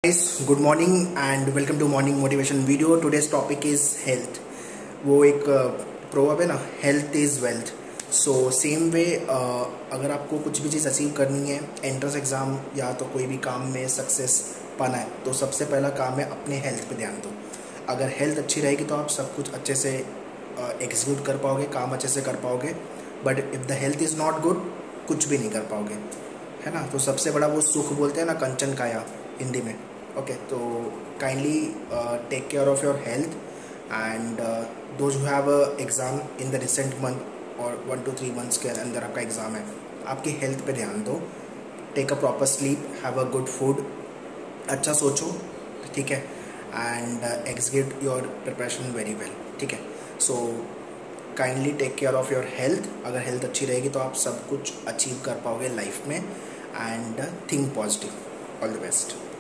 Guys, good morning and welcome to morning motivation video. Today's topic is health. वो एक proverb है ना, health is wealth. So same way अगर आपको कुछ भी चीज़ अचीव करनी है, एंट्रेंस एग्ज़ाम या तो कोई भी काम में सक्सेस पाना है, तो सबसे पहला काम है अपने हेल्थ पे ध्यान दो. अगर हेल्थ अच्छी रहेगी तो आप सब कुछ अच्छे से एग्जीक्यूट कर पाओगे, काम अच्छे से कर पाओगे. But if the health is not good, कुछ भी नहीं कर पाओगे, है ना. तो सबसे बड़ा वो सुख बोलते हैं ना, कंचन काया हिंदी में. ओके, तो kindly take care of your health and those who have exam in the recent month और 1 to 3 months के अंदर आपका एग्ज़ाम है, आपकी हेल्थ पे ध्यान दो. Take a proper sleep, have a good food, अच्छा सोचो, ठीक है, and execute your preparation very well, ठीक है. So kindly take care of your health. अगर हेल्थ अच्छी रहेगी तो आप सब कुछ अचीव कर पाओगे लाइफ में. And think positive. All the best.